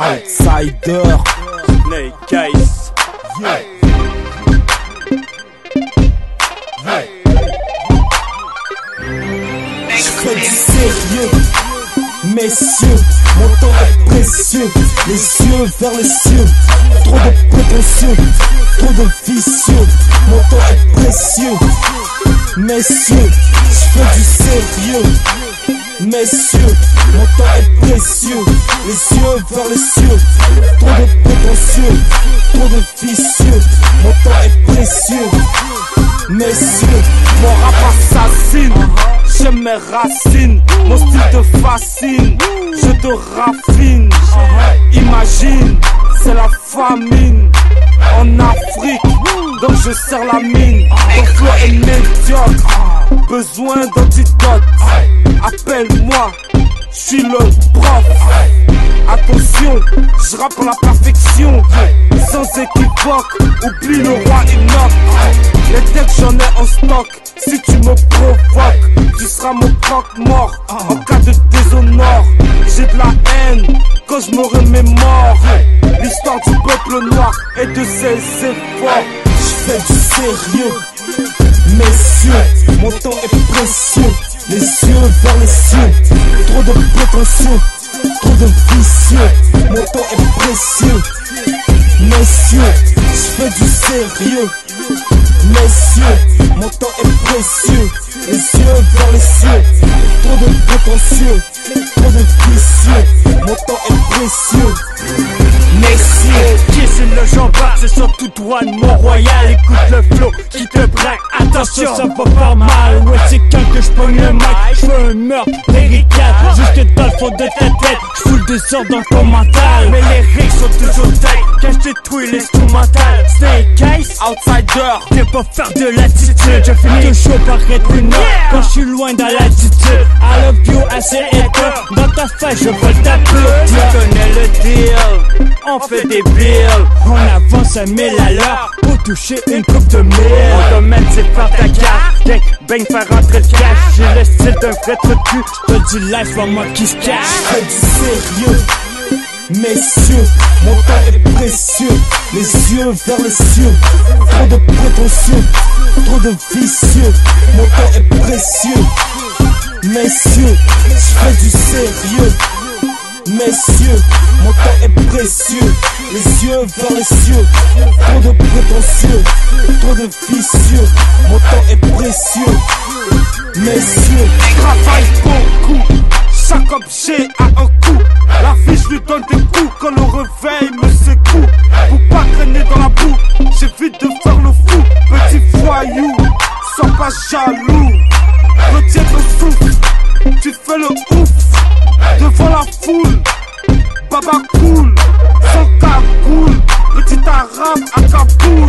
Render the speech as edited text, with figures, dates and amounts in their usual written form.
Outsider, Snake Case. yeah. J'fais du sérieux, messieurs, mon temps est précieux, les yeux vers les cieux, trop de prétentieux, trop de vicieux, mon temps est précieux, messieurs, j'fais du sérieux, messieurs, mon temps est précieux, les yeux vers les cieux, trop de prétentieux, trop de vicieux, mon temps est précieux, messieurs, Mon rap assassine, j'aime mes racines, mon style te fascine, je te raffine. Imagine, c'est la famine en Afrique, donc je serre la mine. Ton flow est médiocre, besoin d'antidote. Appelle-moi, je suis le prof. Attention, je rappe pour la perfection, sans équivoque, oublie le roi Enoch. Les textes j'en ai en stock, si tu me provoques, tu seras mon croque-mort en cas de déshonneur. J'ai de la haine quand je me remémore l'histoire du peuple noir et de ses efforts. j'fais du sérieux, messieurs, mon temps est précieux, les yeux vers les cieux, trop de prétention, trop de vicieux, mon temps est précieux, messieurs, j'fais du sérieux, messieurs, mon temps est précieux, les yeux vers les cieux, trop de prétentieux, trop de vicieux, mon temps est précieux, messieurs. Qui c'est le jambard, c'est surtout toi de Mont-Royal. Écoute le flow qui te braque, attention ça va faire mal. Ouais c'est quand que j'pogne le mic, j'fais un meurtre lyrical. Jusque dans le fond de ta tête, j'fous le désordre dans ton mental. Mais les lyrics sont toujours tight, quand j'détruis l'instrumental. Snake Case, outsider, viens pas faire de l'attitude. Je finis toujours par être une heure quand j'suis loin dans l'attitude. I love you assez épais, dans ta face je vole ta pute. Tu connais le deal, on fait des bills, on avance à 1000 à l'heure pour toucher une coupe de mille. Mon domaine c'est faire ta carte, gang bang faire rentrer le cash. J'ai le style d'un vrai trou de cul, t'as du life en moi qui se cache. J'fais du sérieux, messieurs, mon temps est précieux, les yeux vers les cieux, trop de prétentieux, trop de vicieux, mon temps est précieux, messieurs, j'fais du sérieux, messieurs, mon temps est précieux, les yeux vers les cieux, trop de prétentieux, trop de vicieux, mon temps est précieux, messieurs. Travaille beaucoup, chaque objet a un coup. La fiche lui donne des coups quand le réveil me secoue. Pour pas traîner dans la boue, j'évite de faire le fou. Petit voyou, sois pas jaloux. Retiens ton souffle, tu fais le ouf devant la foule. Baba cool, sans cagoule, petit arabe à Kaboul.